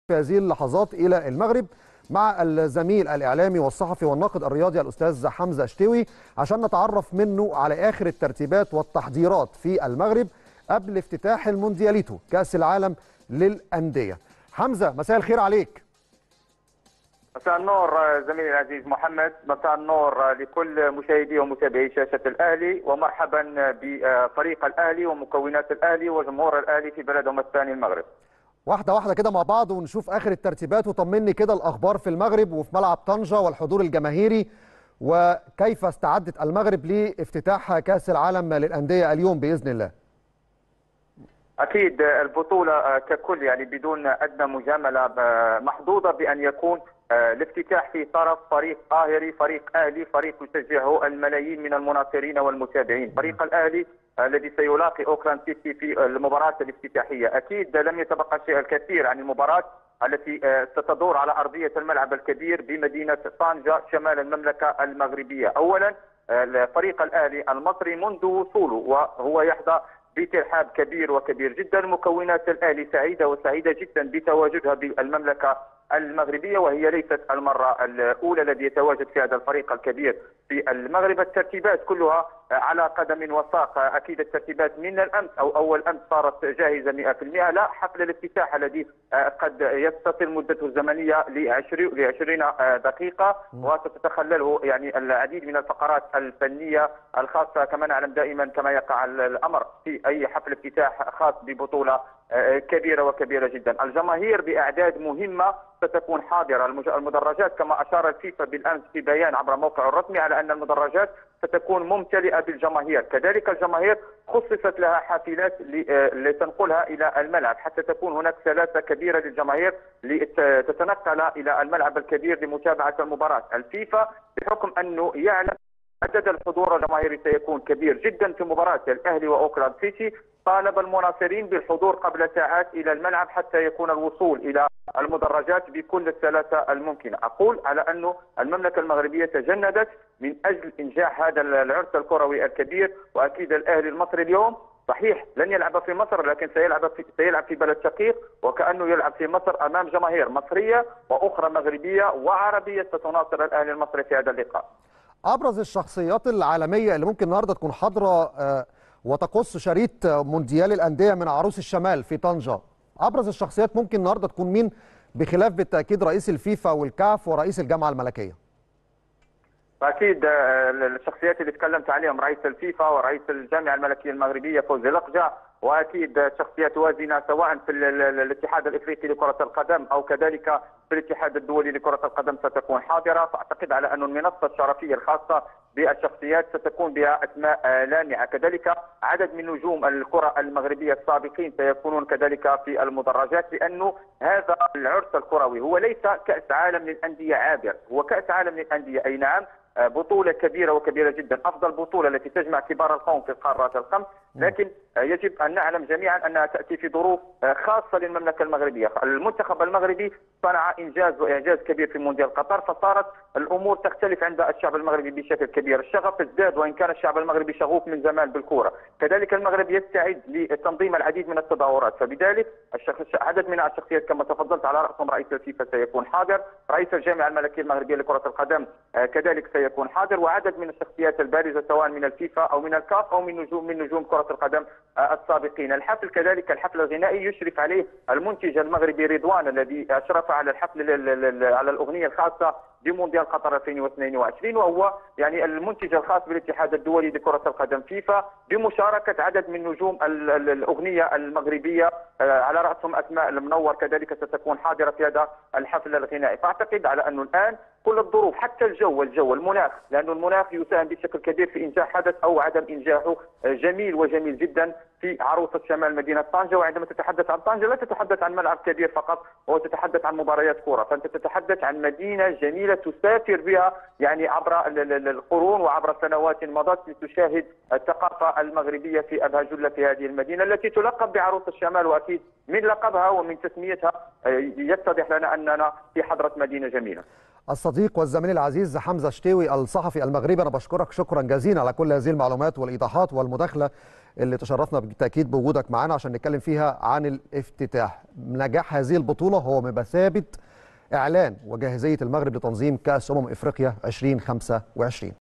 في هذه اللحظات إلى المغرب مع الزميل الإعلامي والصحفي والناقد الرياضي الأستاذ حمزة شتوي عشان نتعرف منه على آخر الترتيبات والتحضيرات في المغرب قبل افتتاح الموندياليتو كأس العالم للأندية. حمزة، مساء الخير عليك. مساء النور زميلي العزيز محمد، مساء النور لكل مشاهدي ومتابعي شاشة الأهلي، ومرحبا بفريق الأهلي ومكونات الأهلي وجمهور الأهلي في بلدهم الثاني المغرب. واحدة واحدة كده مع بعض ونشوف آخر الترتيبات، وطمني كده الأخبار في المغرب وفي ملعب طنجة والحضور الجماهيري، وكيف استعدت المغرب لافتتاح كأس العالم للأندية اليوم بإذن الله. أكيد البطولة ككل يعني بدون أدنى مجاملة محظوظة بأن يكون الافتتاح في طرف فريق قاهري، فريق أهلي، فريق يشجعه الملايين من المناصرين والمتابعين. فريق الأهلي الذي سيلاقي أوكلاند سيتي في المباراة الافتتاحية. أكيد لم يتبقى شيء الكثير عن المباراة التي ستدور على أرضية الملعب الكبير بمدينة طنجة شمال المملكة المغربية. أولا فريق الأهلي المصري منذ وصوله وهو يحظى بترحاب كبير وكبير جدا. مكونات الأهلي سعيدة وسعيدة جدا بتواجدها بالمملكة المغربية، وهي ليست المرة الأولى الذي يتواجد في هذا الفريق الكبير في المغرب. الترتيبات كلها على قدم وساق. أكيد الترتيبات من الأمس أو أول أمس صارت جاهزة 100%. لا، حفل الافتتاح الذي قد يتصل مدته الزمنية ل 20 دقيقة وستتخلله يعني العديد من الفقرات الفنية الخاصة. كما نعلم دائما كما يقع الأمر في أي حفل افتتاح خاص ببطولة كبيرة وكبيرة جدا. الجماهير بأعداد مهمة ستكون حاضرة. المدرجات كما أشار الفيفا بالأمس في بيان عبر موقعه الرسمي على أن المدرجات ستكون ممتلئة بالجماهير. كذلك الجماهير خصصت لها حافلات لتنقلها إلى الملعب حتى تكون هناك سلاسة كبيرة للجماهير لتتنقل إلى الملعب الكبير لمتابعة المباراة. الفيفا بحكم أنه يعلم عدد الحضور الجماهيري سيكون كبير جدا في مباراة الأهلي وأوكلاند سيتي، طالب المناصرين بالحضور قبل ساعات إلى الملعب حتى يكون الوصول إلى المدرجات بكل السلاسة الممكنة. أقول على أن المملكة المغربية تجندت من أجل إنجاح هذا العرس الكروي الكبير. وأكيد الأهلي المصري اليوم صحيح لن يلعب في مصر، لكن سيلعب في بلد شقيق، وكأنه يلعب في مصر أمام جماهير مصرية وأخرى مغربية وعربية ستناصر الأهلي المصري في هذا اللقاء. أبرز الشخصيات العالمية اللي ممكن النهارده تكون حاضرة وتقص شريط مونديال الأندية من عروس الشمال في طنجة، أبرز الشخصيات ممكن النهارده تكون مين بخلاف بالتأكيد رئيس الفيفا والكاف ورئيس الجامعة الملكية؟ أكيد الشخصيات اللي تكلمت عليهم رئيس الفيفا ورئيس الجامعة الملكية المغربية فوزي لقجع، واكيد شخصيات وازنه سواء في الاتحاد الافريقي لكره القدم او كذلك في الاتحاد الدولي لكره القدم ستكون حاضره. فاعتقد على ان المنصه الشرفيه الخاصه بالشخصيات ستكون بها اسماء لامعه. كذلك عدد من نجوم الكره المغربيه السابقين سيكونون كذلك في المدرجات، لانه هذا العرس الكروي هو ليس كاس عالم للانديه عابر، هو كاس عالم للانديه. اي نعم، بطولة كبيرة وكبيرة جدا، أفضل بطولة التي تجمع كبار القوم في القارات الخمس، لكن يجب أن نعلم جميعا أنها تأتي في ظروف خاصة للمملكة المغربية. المنتخب المغربي صنع إنجاز وإعجاز كبير في مونديال قطر، فصارت الأمور تختلف عند الشعب المغربي بشكل كبير. الشغف ازداد وإن كان الشعب المغربي شغوف من زمان بالكورة. كذلك المغرب يستعد لتنظيم العديد من التظاهرات، فبذلك عدد من الشخصيات كما تفضلت على رأسهم رئيس الفيفا سيكون حاضر، رئيس الجامعة الملكية المغربية لكرة القدم كذلك سيكون حاضر، وعدد من الشخصيات البارزة سواء من الفيفا أو من الكاف أو من نجوم كرة القدم السابقين. الحفل كذلك الحفل الغنائي يشرف عليه المنتج المغربي رضوان الذي أشرف على الحفل على الأغنية الخاصة بمونديال قطر 2022، وهو يعني المنتج الخاص بالاتحاد الدولي لكرة القدم فيفا، بمشاركة عدد من نجوم الأغنية المغربية على رأسهم أسماء المنور كذلك ستكون حاضرة في هذا الحفل الغنائي. فأعتقد على أنه الآن كل الظروف حتى الجو المناخ، لأن المناخ يساهم بشكل كبير في إنجاح حدث أو عدم إنجاحه، جميل وجميل جدا في عروسة شمال مدينة طنجة. وعندما تتحدث عن طنجة لا تتحدث عن ملعب كبير فقط وتتحدث عن مباريات كرة، فأنت تتحدث عن مدينة جميلة تسافر بها يعني عبر القرون وعبر سنوات مضت لتشاهد الثقافة المغربية في أبهى جلة في هذه المدينة التي تلقب بعروس الشمال. وأكيد من لقبها ومن تسميتها يتضح لنا أننا في حضرة مدينة جميلة. الصديق والزميل العزيز حمزة شتوي الصحفي المغربي، أنا بشكرك شكرا جزيلا على كل هذه المعلومات والإيضاحات والمداخلة اللي تشرفنا بالتاكيد بوجودك معانا عشان نتكلم فيها عن الافتتاح. نجاح هذه البطوله هو بمثابه اعلان وجاهزيه المغرب لتنظيم كاس افريقيا 2025.